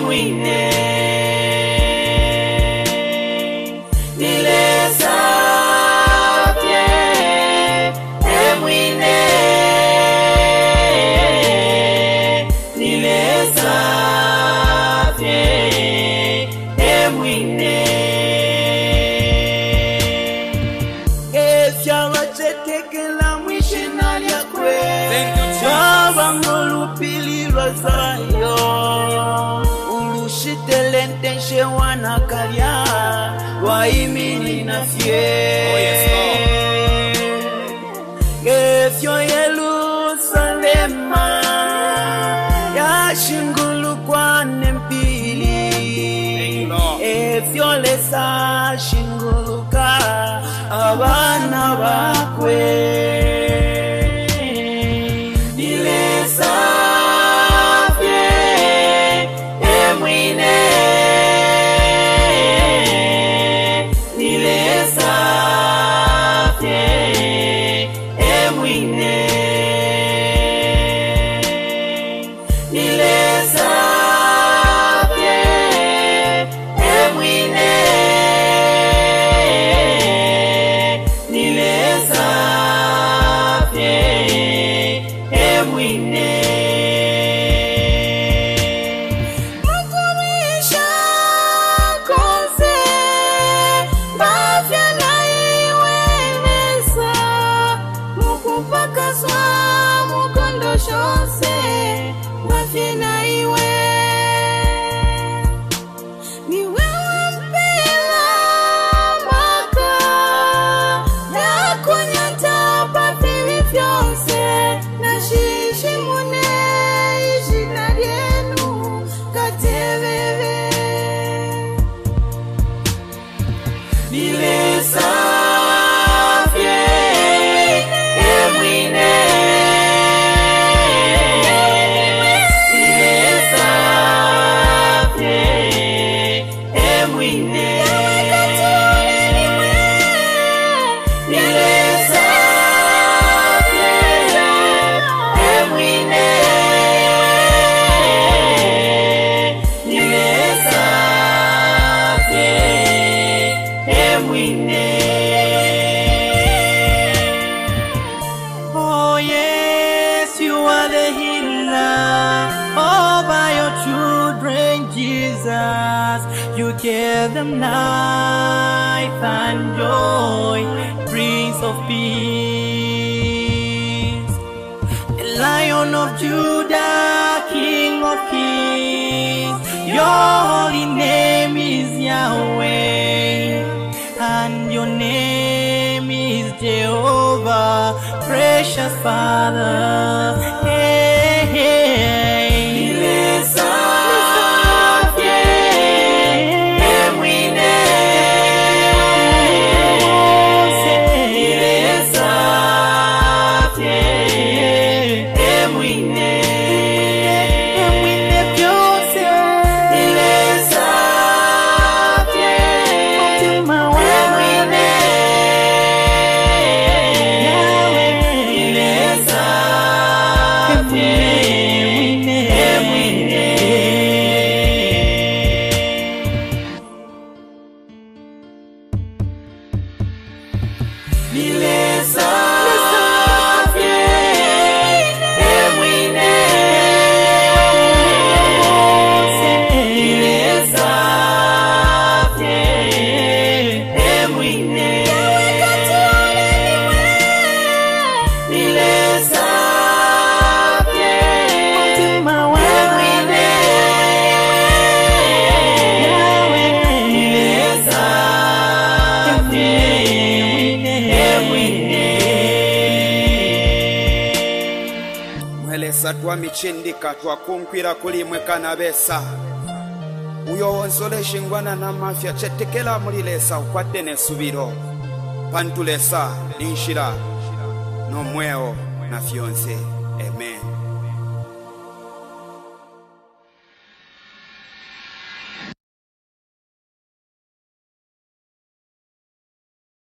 emwine nilesavye emwine nilesavye emwine esyala chetekela mwishina lyakwe wabangolupililwa zayo ulushitelente nshewana kalya waimini na fye efyo Yerusalema yashingulukwa nempili efyo lesa shinguluka abana bakwe You give them life and joy, Prince of Peace, the Lion of Judah, King of Kings. Your holy name is Yahweh, and your name is Jehovah, precious Father. Hey, hey. Satwa michindika twakunkwira kulimwe kana besa uyo wonsolesha ingwana na mafya chetekela mulilesa ukwate nesubiro pantulesa ninshira no mweo na fyonse. Amen.